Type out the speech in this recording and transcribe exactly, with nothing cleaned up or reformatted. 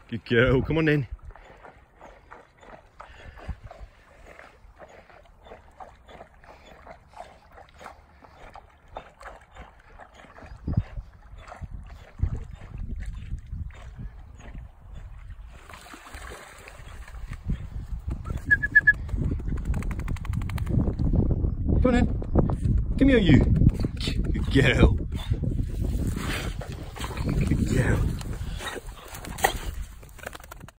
Good girl, come on then. Come on then. Come here, you. Good girl.